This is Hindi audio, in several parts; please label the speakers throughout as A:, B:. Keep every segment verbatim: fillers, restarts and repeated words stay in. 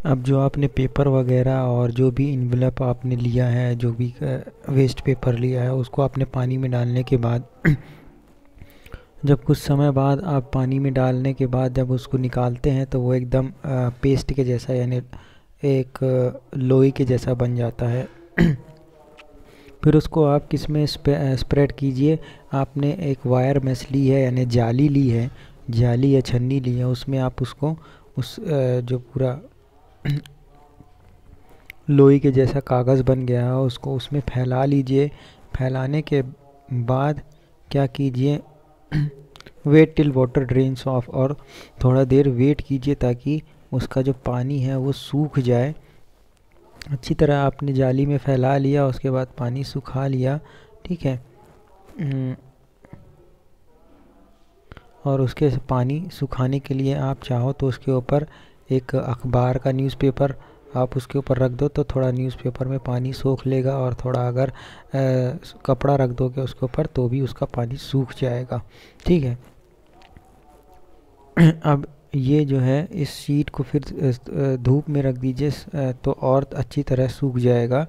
A: अब जो आपने पेपर वगैरह और जो भी इन्वेलप आपने लिया है, जो भी वेस्ट पेपर लिया है, उसको आपने पानी में डालने के बाद जब कुछ समय बाद आप पानी में डालने के बाद जब उसको निकालते हैं तो वो एकदम पेस्ट के जैसा, यानी एक लोई के जैसा बन जाता है। फिर उसको आप किस में स्प्रेड कीजिए। आपने एक वायर मेश ली है, यानी जाली ली है, जाली या छन्नी ली है, उसमें आप उसको उस जो पूरा लोई के जैसा कागज़ बन गया है उसको उसमें फैला लीजिए। फैलाने के बाद क्या कीजिए, wait till water drains off, और थोड़ा देर वेट कीजिए ताकि उसका जो पानी है वो सूख जाए। अच्छी तरह आपने जाली में फैला लिया, उसके बाद पानी सुखा लिया, ठीक है। और उसके पानी सुखाने के लिए आप चाहो तो उसके ऊपर एक अखबार का न्यूज़पेपर आप उसके ऊपर रख दो, तो थोड़ा न्यूज़पेपर में पानी सोख लेगा, और थोड़ा अगर आ, कपड़ा रख दोगे उसके ऊपर तो भी उसका पानी सूख जाएगा, ठीक है। अब ये जो है इस शीट को फिर धूप में रख दीजिए तो और अच्छी तरह सूख जाएगा।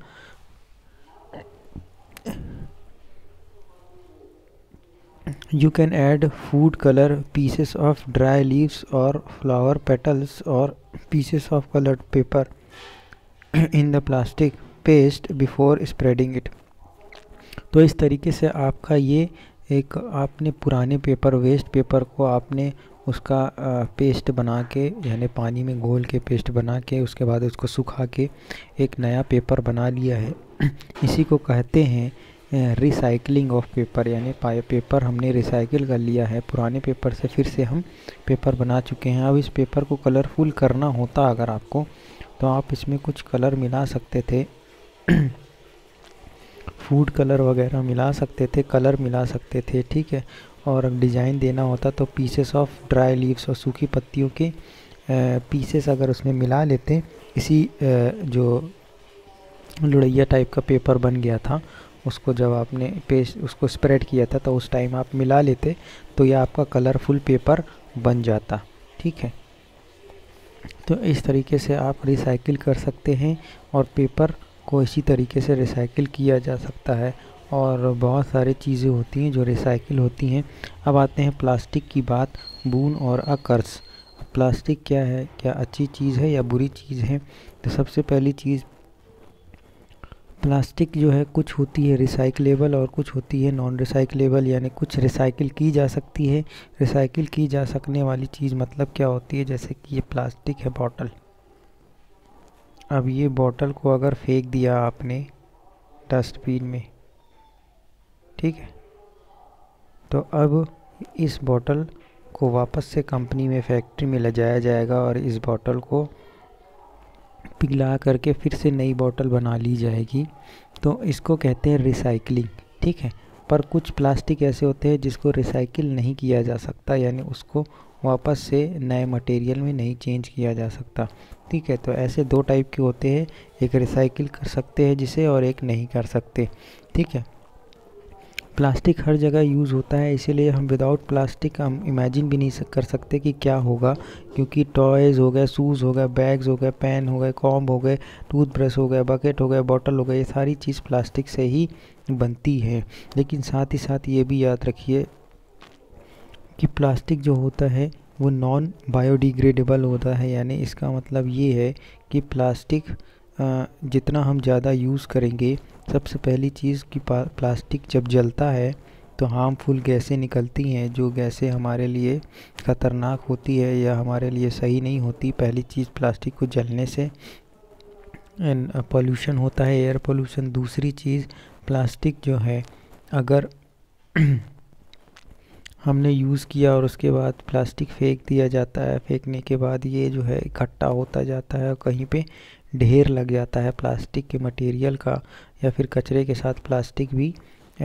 A: You can add food color, pieces of dry leaves or flower petals or pieces of colored paper in the plastic paste before spreading it। तो इस तरीके से आपका ये एक आपने पुराने पेपर, वेस्ट पेपर को आपने उसका पेस्ट बना के, यानी पानी में घोल के पेस्ट बना के, उसके बाद उसको सुखा के एक नया पेपर बना लिया है। इसी को कहते हैं रिसाइकलिंग ऑफ पेपर, यानी पेपर हमने रिसाइकिल कर लिया है, पुराने पेपर से फिर से हम पेपर बना चुके हैं। अब इस पेपर को कलरफुल करना होता अगर आपको, तो आप इसमें कुछ कलर मिला सकते थे फूड कलर वगैरह मिला सकते थे, कलर मिला सकते थे, ठीक है। और डिज़ाइन देना होता तो पीसेस ऑफ ड्राई लीव्स और सूखी पत्तियों के पीसेस अगर उसमें मिला लेते, इसी जो लुढ़ैया टाइप का पेपर बन गया था उसको जब आपने पेस्ट उसको स्प्रेड किया था तो उस टाइम आप मिला लेते तो यह आपका कलरफुल पेपर बन जाता, ठीक है। तो इस तरीके से आप रिसाइकिल कर सकते हैं और पेपर को इसी तरीके से रिसाइकिल किया जा सकता है। और बहुत सारी चीज़ें होती हैं जो रिसाइकिल होती हैं। अब आते हैं प्लास्टिक की बात, बून और अकर्स। प्लास्टिक क्या है, क्या अच्छी चीज़ है या बुरी चीज़ है? तो सबसे पहली चीज़, प्लास्टिक जो है कुछ होती है रिसाइकलेबल और कुछ होती है नॉन रिसाइकलेबल, यानी कुछ रिसाइकिल की जा सकती है। रिसाइकिल की जा सकने वाली चीज़ मतलब क्या होती है, जैसे कि ये प्लास्टिक है बॉटल। अब ये बॉटल को अगर फेंक दिया आपने डस्टबिन में, ठीक है, तो अब इस बॉटल को वापस से कंपनी में, फैक्ट्री में ले जाया जाएगा और इस बॉटल को पिघला करके फिर से नई बॉटल बना ली जाएगी। तो इसको कहते हैं रिसाइकलिंग, ठीक है। पर कुछ प्लास्टिक ऐसे होते हैं जिसको रिसाइकिल नहीं किया जा सकता, यानी उसको वापस से नए मटेरियल में नहीं चेंज किया जा सकता, ठीक है। तो ऐसे दो टाइप के होते हैं, एक रिसाइकिल कर सकते हैं जिसे और एक नहीं कर सकते, ठीक है। प्लास्टिक हर जगह यूज़ होता है, इसीलिए हम विदाउट प्लास्टिक हम इमेजिन भी नहीं कर सकते कि क्या होगा, क्योंकि टॉयज़ हो गए, शूज़ हो गए, बैग्स हो गए, पेन हो गए, कॉम्ब हो गए, टूथब्रश हो गए, बकेट हो गए, बॉटल हो गए, ये सारी चीज़ प्लास्टिक से ही बनती है। लेकिन साथ ही साथ ये भी याद रखिए कि प्लास्टिक जो होता है वो नॉन बायोडिग्रेडेबल होता है, यानी इसका मतलब ये है कि प्लास्टिक जितना हम ज़्यादा यूज़ करेंगे, सबसे पहली चीज़ कि प्लास्टिक जब जलता है तो हार्मफुल गैसें निकलती हैं, जो गैसें हमारे लिए ख़तरनाक होती है या हमारे लिए सही नहीं होती। पहली चीज़, प्लास्टिक को जलने से पोल्यूशन होता है, एयर पोल्यूशन। दूसरी चीज़, प्लास्टिक जो है अगर हमने यूज़ किया और उसके बाद प्लास्टिक फेंक दिया जाता है, फेंकने के बाद ये जो है इकट्ठा होता जाता है और कहीं पे ढेर लग जाता है प्लास्टिक के मटेरियल का, या फिर कचरे के साथ प्लास्टिक भी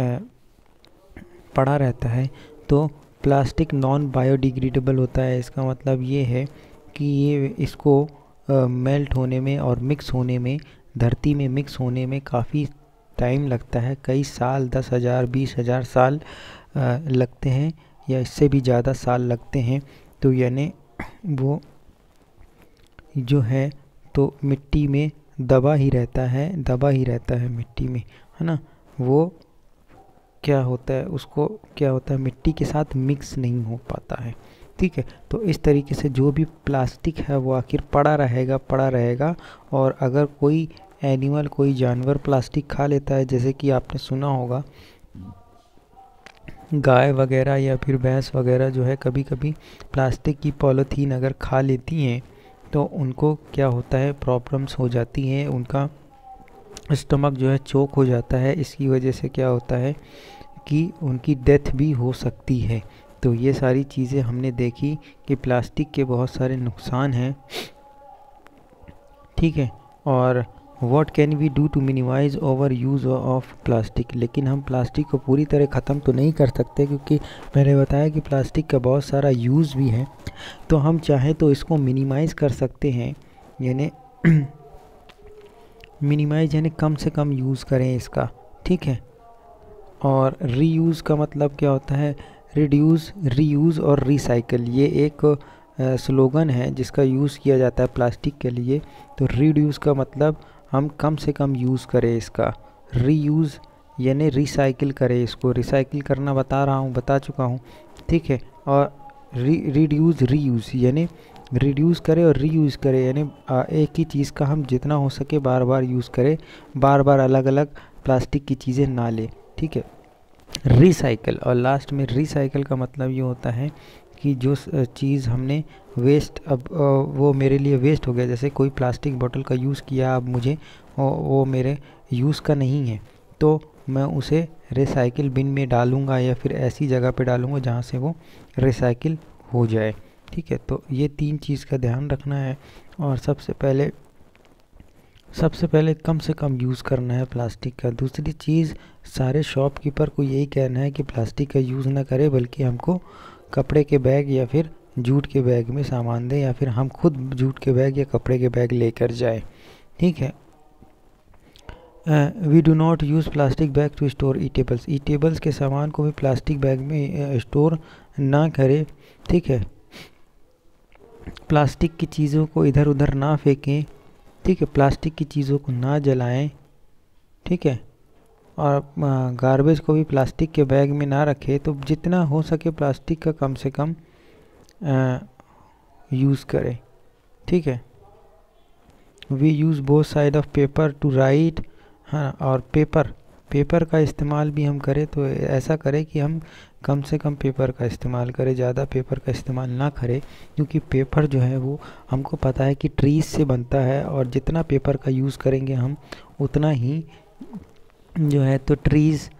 A: पड़ा रहता है। तो प्लास्टिक नॉन बायोडिग्रेडेबल होता है। इसका मतलब ये है कि ये इसको मेल्ट होने में और मिक्स होने में, धरती में मिक्स होने में काफ़ी टाइम लगता है, कई साल, दस हज़ार बीस हज़ार साल आ, लगते हैं या इससे भी ज़्यादा साल लगते हैं। तो यानी वो जो है, तो मिट्टी में दबा ही रहता है, दबा ही रहता है मिट्टी में, है ना। वो क्या होता है, उसको क्या होता है, मिट्टी के साथ मिक्स नहीं हो पाता है, ठीक है। तो इस तरीके से जो भी प्लास्टिक है वो आखिर पड़ा रहेगा, पड़ा रहेगा। और अगर कोई एनिमल, कोई जानवर प्लास्टिक खा लेता है, जैसे कि आपने सुना होगा गाय वगैरह या फिर भैंस वगैरह जो है कभी कभी प्लास्टिक की पॉलीथीन अगर खा लेती हैं तो उनको क्या होता है, प्रॉब्लम्स हो जाती हैं, उनका स्टमक जो है चोक हो जाता है। इसकी वजह से क्या होता है कि उनकी डेथ भी हो सकती है। तो ये सारी चीज़ें हमने देखी कि प्लास्टिक के बहुत सारे नुकसान हैं, ठीक है। और what can we do to minimise over use of plastic, लेकिन हम प्लास्टिक को पूरी तरह ख़त्म तो नहीं कर सकते, क्योंकि मैंने बताया कि प्लास्टिक का बहुत सारा यूज़ भी है। तो हम चाहें तो इसको मिनिमाइज़ कर सकते हैं, यानी मिनिमाइज यानी कम से कम यूज़ करें इसका, ठीक है। और रीयूज़ का मतलब क्या होता है, रिड्यूस, रीयूज़ और रिसाइकल, ये एक स्लोगन है जिसका यूज़ किया जाता है प्लास्टिक के लिए। तो रिड्यूस का मतलब हम कम से कम यूज़ करें इसका, रीयूज़ यानी रिसाइकिल करें इसको, रिसाइकिल करना बता रहा हूँ, बता चुका हूँ, ठीक है। और री रिड्यूस, रीयूज़ यानी रिड्यूस करें और रीयूज़ करें, यानी एक ही चीज़ का हम जितना हो सके बार बार यूज़ करें, बार बार अलग अलग प्लास्टिक की चीज़ें ना लें, ठीक है। रिसाइकल, और लास्ट में रिसाइकल का मतलब ये होता है कि जो चीज़ हमने वेस्ट, अब वो मेरे लिए वेस्ट हो गया, जैसे कोई प्लास्टिक बोतल का यूज़ किया, अब मुझे वो मेरे यूज़ का नहीं है, तो मैं उसे रिसाइकिल बिन में डालूँगा या फिर ऐसी जगह पे डालूँगा जहाँ से वो रिसाइकिल हो जाए, ठीक है। तो ये तीन चीज़ का ध्यान रखना है। और सबसे पहले सबसे पहले कम से कम यूज़ करना है प्लास्टिक का। दूसरी चीज़, सारे शॉपकीपर को यही कहना है कि प्लास्टिक का यूज़ ना करें, बल्कि हमको कपड़े के बैग या फिर जूट के बैग में सामान दें, या फिर हम खुद जूट के बैग या कपड़े के बैग लेकर जाएं, ठीक है। We do not use plastic bag to store eatables, eatables के सामान को भी प्लास्टिक बैग में स्टोर ना करें, ठीक है। प्लास्टिक की चीज़ों को इधर उधर ना फेंकें, ठीक है। प्लास्टिक की चीज़ों को ना जलाएं, ठीक है। और गार्बेज को भी प्लास्टिक के बैग में ना रखें। तो जितना हो सके प्लास्टिक का कम से कम यूज़ करें, ठीक है। We use both side of paper to write, हाँ। और पेपर पेपर का इस्तेमाल भी हम करें तो ऐसा करें कि हम कम से कम पेपर का इस्तेमाल करें, ज़्यादा पेपर का इस्तेमाल ना करें, क्योंकि पेपर जो है वो हमको पता है कि ट्रीज से बनता है, और जितना पेपर का यूज़ करेंगे हम उतना ही जो है तो ट्रीज़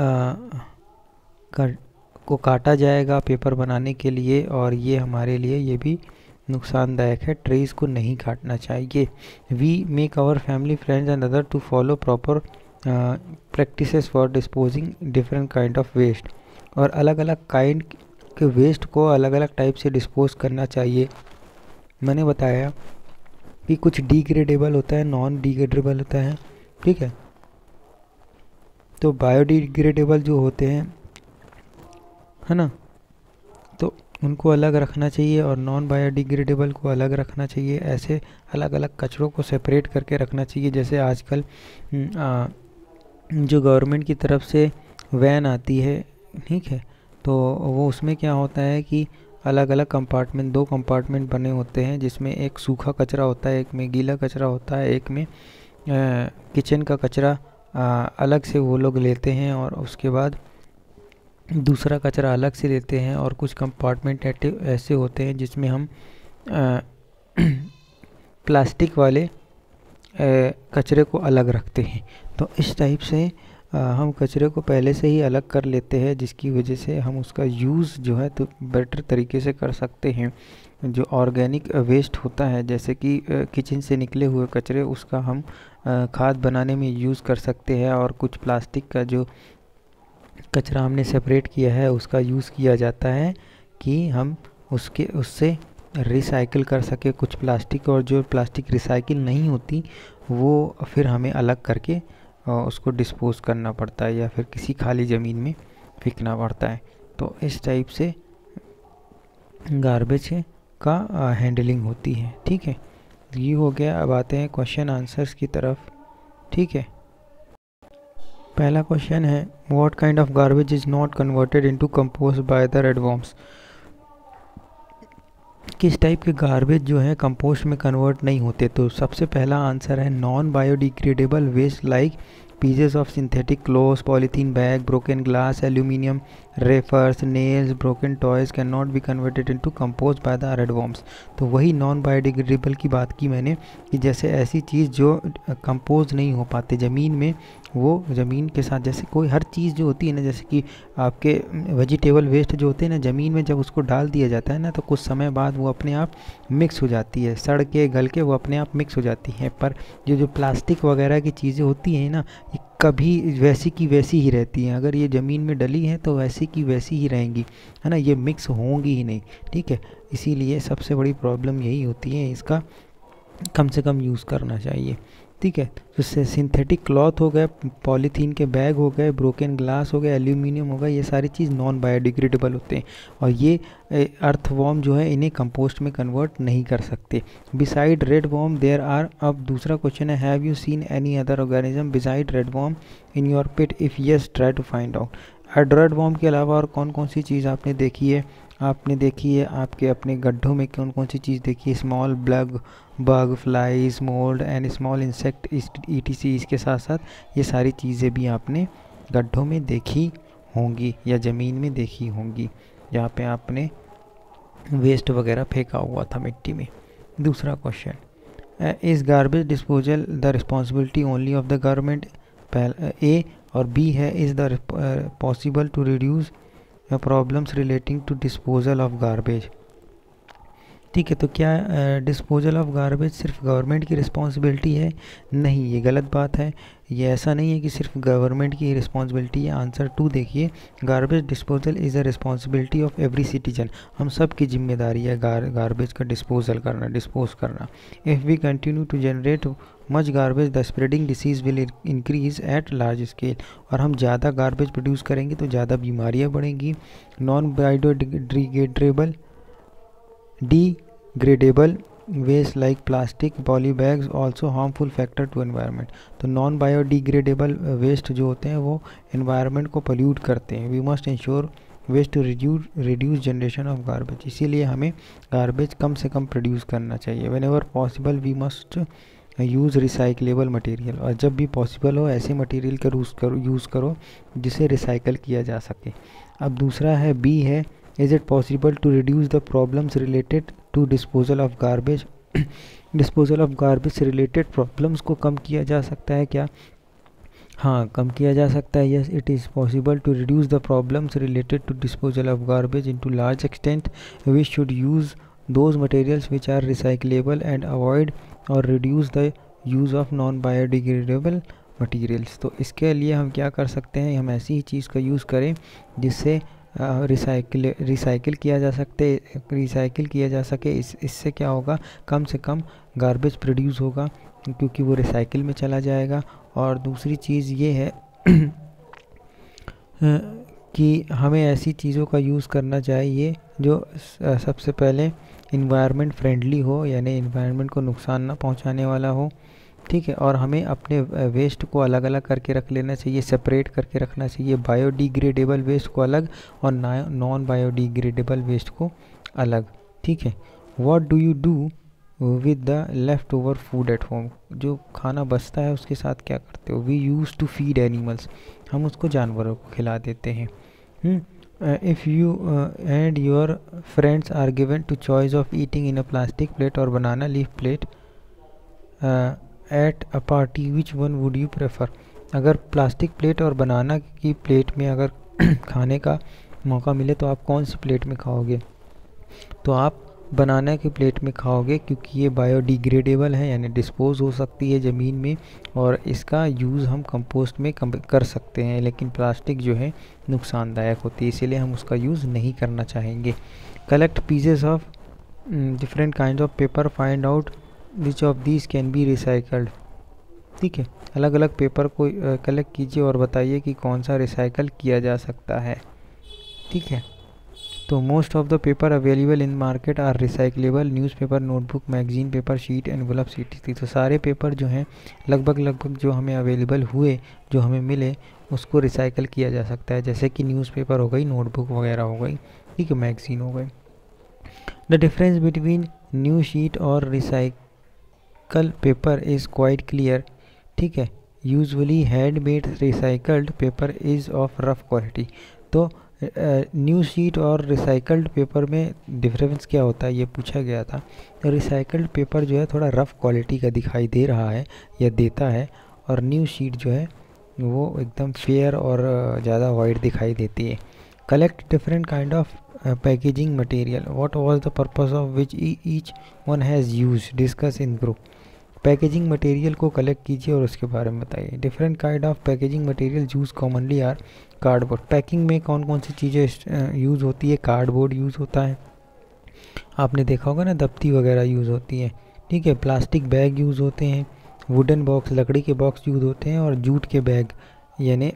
A: का को काटा जाएगा पेपर बनाने के लिए, और ये हमारे लिए ये भी नुकसानदायक है, ट्रीज़ को नहीं काटना चाहिए। We make our family, friends and other to follow proper practices for disposing different kind of waste, और अलग अलग काइंड के वेस्ट को अलग अलग टाइप से डिस्पोज करना चाहिए। मैंने बताया कि कुछ डिग्रेडेबल होता है, नॉन डिग्रेडेबल होता है, ठीक है। तो बायोडिग्रेडेबल जो होते हैं, है ना, तो उनको अलग रखना चाहिए और नॉन बायोडिग्रेडेबल को अलग रखना चाहिए। ऐसे अलग अलग कचरों को सेपरेट करके रखना चाहिए। जैसे आजकल आ, जो गवर्नमेंट की तरफ से वैन आती है, ठीक है, तो वो उसमें क्या होता है कि अलग अलग कंपार्टमेंट, दो कंपार्टमेंट बने होते हैं, जिसमें एक सूखा कचरा होता है, एक में गीला कचरा होता है, एक में आ, किचन का कचरा आ, अलग से वो लोग लेते हैं, और उसके बाद दूसरा कचरा अलग से लेते हैं। और कुछ कंपार्टमेंट ऐसे होते हैं जिसमें हम आ, प्लास्टिक वाले कचरे को अलग रखते हैं। तो इस टाइप से आ, हम कचरे को पहले से ही अलग कर लेते हैं, जिसकी वजह से हम उसका यूज़ जो है तो बेटर तरीके से कर सकते हैं। जो ऑर्गेनिक वेस्ट होता है, जैसे कि किचन से निकले हुए कचरे, उसका हम खाद बनाने में यूज़ कर सकते हैं। और कुछ प्लास्टिक का जो कचरा हमने सेपरेट किया है उसका यूज़ किया जाता है कि हम उसके उससे रिसाइकिल कर सके कुछ प्लास्टिक। और जो प्लास्टिक रिसाइकिल नहीं होती वो फिर हमें अलग करके उसको डिस्पोज करना पड़ता है, या फिर किसी खाली ज़मीन में फेंकना पड़ता है। तो इस टाइप से गार्बेज का हैंडलिंग होती है, ठीक है। ये हो गया। अब आते हैं क्वेश्चन आंसर्स की तरफ। ठीक है, पहला क्वेश्चन है what kind of garbage is not converted into compost by the redworms. किस टाइप के गार्बेज जो है कंपोस्ट में कन्वर्ट नहीं होते? तो सबसे पहला आंसर है non biodegradable waste like pieces of synthetic clothes, polythene bag, broken glass, aluminium, wafers, nails, broken toys cannot be converted into compost by the redworms। तो वही नॉन बायोडिग्रेडेबल की बात की मैंने कि जैसे ऐसी चीज़ जो कंपोज नहीं हो पाते ज़मीन में, वो ज़मीन के साथ, जैसे कोई हर चीज़ जो होती है ना, जैसे कि आपके वेजिटेबल वेस्ट जो होते हैं ना, ज़मीन में जब उसको डाल दिया जाता है ना, तो कुछ समय बाद वो अपने आप मिक्स हो जाती है, सड़ के गल के वो अपने आप मिक्स हो जाती है। पर जो जो प्लास्टिक वगैरह की चीज़ें होती हैं ना, ये कभी वैसी की वैसी ही रहती हैं। अगर ये ज़मीन में डली हैं तो वैसी की वैसी ही रहेंगी, है ना, ये मिक्स होंगी ही नहीं। ठीक है, इसीलिए सबसे बड़ी प्रॉब्लम यही होती है, इसका कम से कम यूज़ करना चाहिए। ठीक है, तो सिंथेटिक क्लॉथ हो गए, पॉलीथीन के बैग हो गए, ब्रोकन ग्लास हो गए, एल्यूमिनियम हो गया, ये सारी चीज़ नॉन बायोडिग्रेडेबल होते हैं और ये अर्थवॉर्म जो है इन्हें कंपोस्ट में कन्वर्ट नहीं कर सकते। Beside red worm there are, अब दूसरा क्वेश्चन है have you seen any other organism beside red worm in your pit, if yes try to find out. Red worm के अलावा और कौन कौन सी चीज़ आपने देखी है? आपने देखी है आपके अपने गड्ढों में कौन कौन सी चीज़ देखी है? Small blug bug, flies, mould and small insect E T C. इसके साथ साथ ये सारी चीज़ें भी आपने गड्ढों में देखी होंगी या ज़मीन में देखी होंगी, जहाँ पे आपने वेस्ट वगैरह फेंका हुआ था मिट्टी में। दूसरा क्वेश्चन, is garbage disposal the responsibility only of the government? A और बी है is the possible to reduce problems relating to disposal of garbage. ठीक है, तो क्या डिस्पोजल ऑफ गार्बेज सिर्फ गवर्नमेंट की रिस्पॉन्सिबिलिटी है? नहीं, ये गलत बात है। ये ऐसा नहीं है कि सिर्फ गवर्नमेंट की रिस्पॉन्सिबिलिटी है। आंसर टू देखिए, garbage disposal is a responsibility of every citizen. हम सब की जिम्मेदारी है गार गार्बेज का डिस्पोजल करना, डिस्पोज करना। If we continue to generate much garbage the spreading disease will increase at large scale. और हम ज़्यादा गार्बेज प्रोड्यूस करेंगे तो ज़्यादा बीमारियाँ बढ़ेंगी। Non biodegradable degradable waste like plastic, poly bags also harmful factor to environment. तो नॉन बायोडिग्रेडेबल वेस्ट जो होते हैं वो एनवायरनमेंट को पोल्यूट करते हैं। We must ensure waste to reduce reduce generation of garbage. इसीलिए हमें गार्बेज कम से कम प्रोड्यूस करना चाहिए। Whenever possible we must use recyclable material. और जब भी पॉसिबल हो ऐसे मटेरियल का यूज़ करो यूज़ करो जिसे रिसाइकल किया जा सके। अब दूसरा है बी है, is it possible to reduce the problems related to disposal of garbage? Disposal of garbage से रिलेटेड प्रॉब्लम्स को कम किया जा सकता है क्या? हाँ, कम किया जा सकता है। Yes, it is possible to reduce the problems related to disposal of garbage in to large extent. We should use those materials which are recyclable and avoid और reduce the use of non biodegradable materials. तो इसके लिए हम क्या कर सकते हैं? हम ऐसी ही चीज़ का यूज़ करें जिससे रिसाइकिल रिसाइकिल किया जा सकते रिसाइकिल किया जा सके। इस इससे क्या होगा, कम से कम गार्बेज प्रोड्यूस होगा क्योंकि वो रिसाइकिल में चला जाएगा। और दूसरी चीज़ ये है कि हमें ऐसी चीज़ों का यूज़ करना चाहिए जो सबसे पहले इन्वायरमेंट फ्रेंडली हो, यानी इन्वायरमेंट को नुकसान ना पहुंचाने वाला हो। ठीक है, और हमें अपने वेस्ट को अलग अलग करके रख लेना चाहिए, सेपरेट करके रखना चाहिए। बायोडिग्रेडेबल वेस्ट को अलग और नॉन बायोडिग्रेडेबल वेस्ट को अलग। ठीक है, what do you do with the leftover food at home? जो खाना बचता है उसके साथ क्या करते हो? We use to feed animals, हम उसको जानवरों को खिला देते हैं। If you and your friends are given to choice of eating in a plastic plate और banana leaf plate at a party, which one would you prefer? अगर प्लास्टिक प्लेट और बनाना की प्लेट में अगर खाने का मौका मिले तो आप कौन सी प्लेट में खाओगे? तो आप बनाना की प्लेट में खाओगे क्योंकि ये बायोडिग्रेडेबल है, यानी डिस्पोज हो सकती है ज़मीन में और इसका यूज़ हम कंपोस्ट में कर सकते हैं। लेकिन प्लास्टिक जो है नुकसानदायक होती है, इसीलिए हम उसका यूज़ नहीं करना चाहेंगे। Collect pieces of different kind of paper, find out which of these can be recycled. ठीक है, अलग अलग पेपर को कलेक्ट कीजिए और बताइए कि कौन सा रिसाइकल किया जा सकता है। ठीक है, तो most of the paper available in market are recyclable, newspaper, notebook, magazine paper, sheet, envelope, सीटी। तो सारे पेपर जो हैं लगभग लगभग जो हमें अवेलेबल हुए, जो हमें मिले, उसको रिसाइकल किया जा सकता है, जैसे कि न्यूज़पेपर हो गई, नोटबुक वगैरह हो गई, ठीक है, मैगजीन हो गई। The difference between new sheet और recycle paper is quite clear, ठीक है। Usually handmade recycled paper is of rough quality. तो न्यू शीट और रिसाइकल्ड पेपर में डिफरेंस क्या होता है, ये पूछा गया था। तो रिसाइकल्ड पेपर जो है थोड़ा रफ़ क्वालिटी का दिखाई दे रहा है या देता है, और न्यू शीट जो है वो एकदम फेयर और ज़्यादा वाइट दिखाई देती है। Collect different kind of packaging material, what was the purpose of which each one has use, discuss in group. Packaging material को कलेक्ट कीजिए और उसके बारे में बताइए। Different kind of packaging material use commonly are cardboard. Packing में कौन कौन सी चीज़ें यूज़ होती है, कार्डबोर्ड यूज़ होता है, आपने देखा होगा ना, दफ्ती वगैरह यूज़ होती है, ठीक है। प्लास्टिक बैग यूज़ होते हैं, वुडन बॉक्स, लकड़ी के बॉक्स यूज़ होते हैं, और जूट के बैग यानी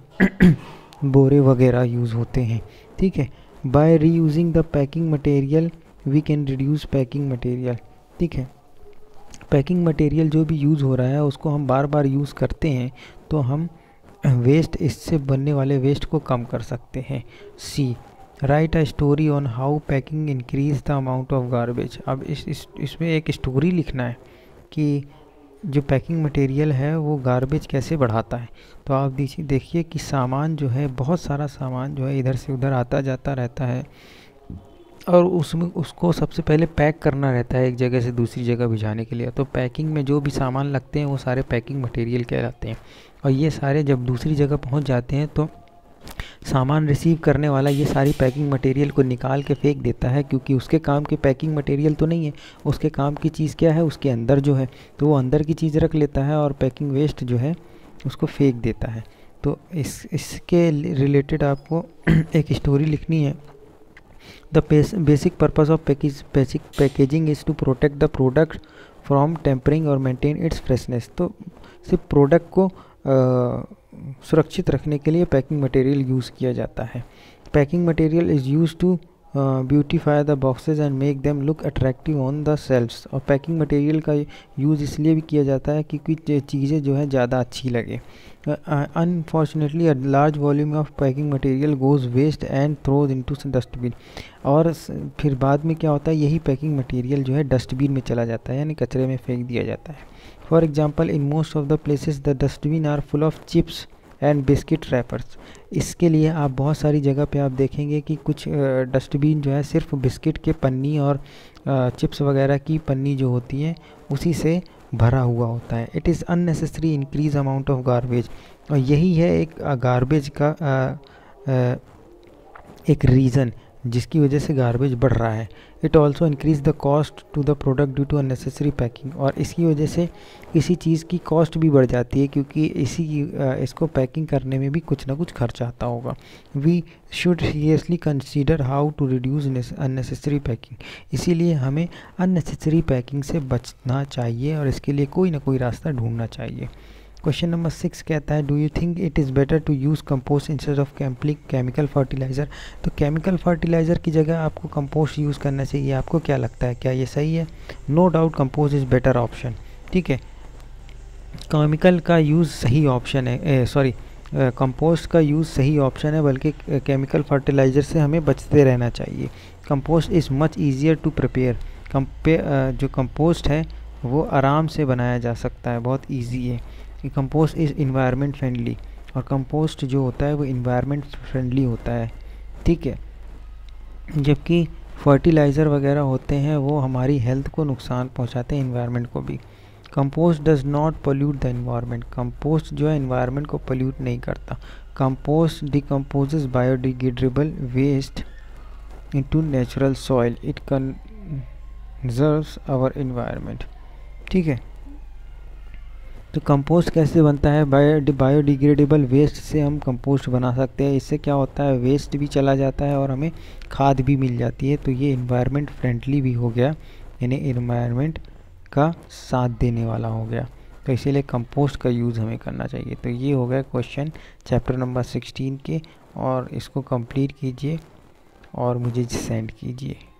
A: बोरे वगैरह यूज़ होते हैं, ठीक है। By reusing the packing material we can reduce packing material, ठीक है। पैकिंग मटेरियल जो भी यूज़ हो रहा है उसको हम बार बार यूज़ करते हैं तो हम वेस्ट, इससे बनने वाले वेस्ट को कम कर सकते हैं। C write a story on how packing increase the amount of garbage. अब इस, इस इसमें एक स्टोरी लिखना है कि जो पैकिंग मटेरियल है वो गार्बेज कैसे बढ़ाता है। तो आप देखिए देखिए कि सामान जो है, बहुत सारा सामान जो है इधर से उधर आता जाता रहता है, और उसमें उसको सबसे पहले पैक करना रहता है एक जगह से दूसरी जगह भिजाने के लिए। तो पैकिंग में जो भी सामान लगते हैं वो सारे पैकिंग मटेरियल कहलाते हैं, और ये सारे जब दूसरी जगह पहुंच जाते हैं तो सामान रिसीव करने वाला ये सारी पैकिंग मटेरियल को निकाल के फेंक देता है, क्योंकि उसके काम की पैकिंग मटेरियल तो नहीं है, उसके काम की चीज़ क्या है, उसके अंदर जो है, तो वो अंदर की चीज़ रख लेता है और पैकिंग वेस्ट जो है उसको फेंक देता है। तो इस इसके रिलेटेड आपको एक स्टोरी लिखनी है। The basic purpose of basic packaging is to protect the product from tampering और मेंटेन इट्स फ्रेशनेस। तो सिर्फ प्रोडक्ट को आ, सुरक्षित रखने के लिए पैकिंग मटेरियल यूज़ किया जाता है। Packing material is use to beautify the boxes and make them look attractive on the shelves. और पैकिंग मटेरियल का यूज़ इसलिए भी किया जाता है क्योंकि चीज़ें जो है ज़्यादा अच्छी लगे। Unfortunately a large volume of packing material goes waste and throws into dustbin. और फिर बाद में क्या होता है, यही पैकिंग मटेरियल जो है डस्टबिन में चला जाता है, यानी कचरे में फेंक दिया जाता है। For example in most of the places the dustbin are full of chips and biscuit wrappers. इसके लिए आप बहुत सारी जगह पे आप देखेंगे कि कुछ डस्टबिन जो है सिर्फ बिस्किट के पन्नी और चिप्स वगैरह की पन्नी जो होती है उसी से भरा हुआ होता है। It is unnecessary increase amount of garbage. और यही है एक गार्बेज का आ, आ, एक रीज़न जिसकी वजह से गार्बेज बढ़ रहा है। It also increase the cost to the product due to unnecessary packing. और इसकी वजह से किसी चीज़ की कॉस्ट भी बढ़ जाती है, क्योंकि इसी इसको पैकिंग करने में भी कुछ ना कुछ खर्च आता होगा। We should seriously consider how to reduce unnecessary packing. इसीलिए हमें अननेसेसरी पैकिंग से बचना चाहिए और इसके लिए कोई ना कोई रास्ता ढूंढना चाहिए। क्वेश्चन नंबर सिक्स कहता है, do you think it is better to use compost instead of chemical fertiliser. तो केमिकल फर्टिलाइज़र की जगह आपको कंपोस्ट यूज़ करना चाहिए। आपको क्या लगता है, क्या ये सही है? No doubt compost is better option, ठीक है। केमिकल का यूज़ सही ऑप्शन है, सॉरी कंपोस्ट का यूज़ सही ऑप्शन है, बल्कि केमिकल फर्टिलाइज़र से हमें बचते रहना चाहिए। Compost is much easier to prepare. कंपे जो कंपोस्ट है वो आराम से बनाया जा सकता है, बहुत ईजी है। कंपोस्ट इज़ इन्वायरमेंट फ्रेंडली, और कंपोस्ट जो होता है वो इन्वायरमेंट फ्रेंडली होता है, ठीक है। जबकि फर्टिलाइज़र वगैरह होते हैं वो हमारी हेल्थ को नुकसान पहुंचाते हैं, इन्वायरमेंट को भी। Compost does not pollute the environment. Compost जो है इन्वायरमेंट को पोल्यूट नहीं करता। Compost decomposes biodegradable waste into natural soil. It conserves our environment, ठीक है। तो कंपोस्ट कैसे बनता है? बायो बायोडिग्रेडेबल वेस्ट से हम कंपोस्ट बना सकते हैं। इससे क्या होता है, वेस्ट भी चला जाता है और हमें खाद भी मिल जाती है। तो ये इन्वायरमेंट फ्रेंडली भी हो गया, यानी इन्वायरमेंट का साथ देने वाला हो गया। तो इसीलिए कंपोस्ट का यूज़ हमें करना चाहिए। तो ये हो गया क्वेश्चन चैप्टर नंबर सिक्सटीन के, और इसको कंप्लीट कीजिए और मुझे सेंड कीजिए।